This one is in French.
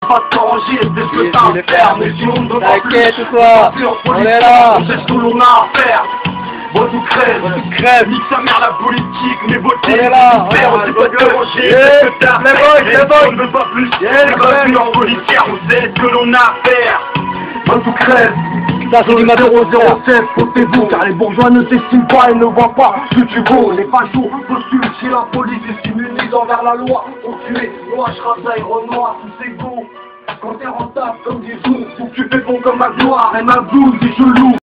pas de t'arranger, c'est ce que t'as à faire. Mais si on ne veut pas plus, on est là. On sait ce que l'on a à faire. Vote ou crève, nique sa mère la politique, mais voter, on est là, faire, on sait pas te ranger, c'est ce que t'as à faire. On ne veut pas plus, c'est pas plus en policière, on sait ce que l'on a à faire. Vote ou crève. Ça c'est du matin 007, votez-vous, car les bourgeois ne t'estiment pas et ne voient pas ce que tu vaux. Les fachos postulent chez la police et s'immunisent envers la loi. Pour tuer Noah, Shraza et Renoir, tous ces gos. Quand t'es rentable comme des jours, faut que tu fais bon comme ma gloire et ma blouse et je loue.